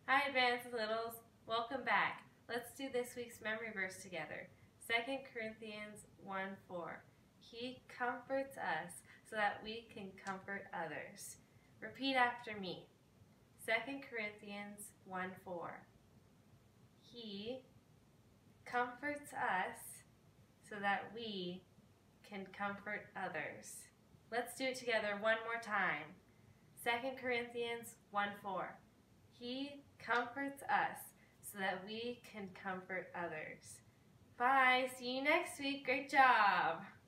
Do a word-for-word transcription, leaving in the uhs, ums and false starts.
Hi, Advanced Littles. Welcome back. Let's do this week's memory verse together. Second Corinthians one four. He comforts us so that we can comfort others. Repeat after me. Second Corinthians one four. He comforts us so that we can comfort others. Let's do it together one more time. Second Corinthians one four. He comforts us so that we can comfort others. Bye. See you next week. Great job.